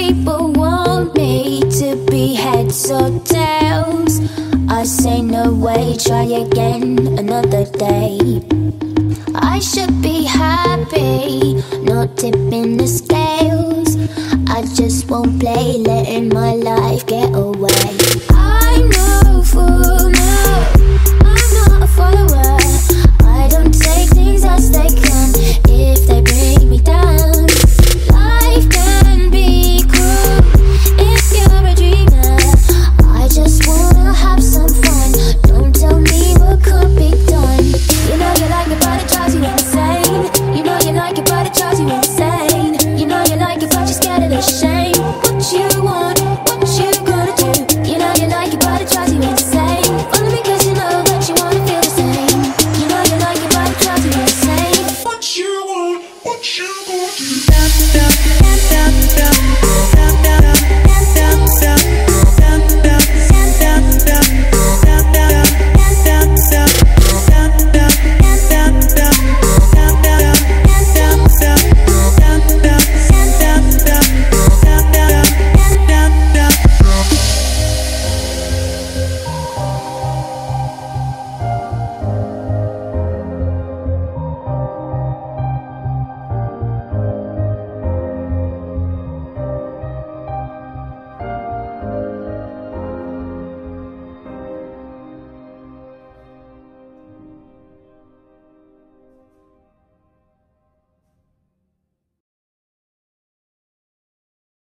people want me to be heads or tails. I say no way, try again another day. I should be happy, not tipping the scales. I just won't play, letting my life get away.